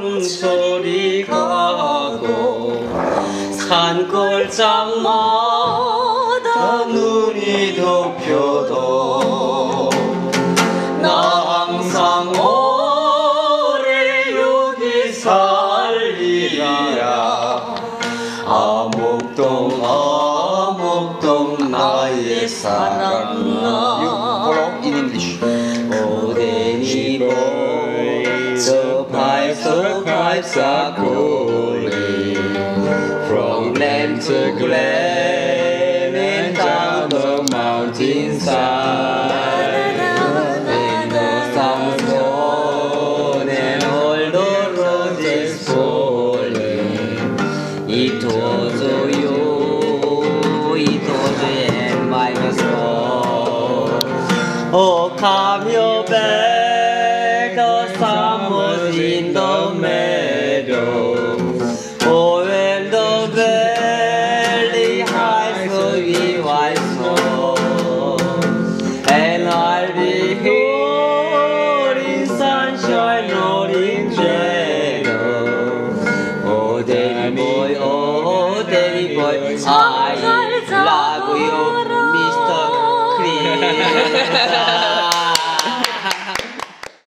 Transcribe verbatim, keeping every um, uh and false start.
소리 가고 산골장마다 눈이 덮여도 나 항상 오래 여기 살리라. 아목동 아목동 나의 사랑아. in English. 오데니 보이 the pipes the pipes are calling from glen to glen and down the mountainside. And the sun's gone and all the road is falling. It was you, it was and minus four. Oh, come your back, the sun was in the meadow. Oh, when the valley hides the white snow, and I'll be here in sunshine or in shadow. Oh, daddy boy, oh, daddy boy, I love you, Mister Clean.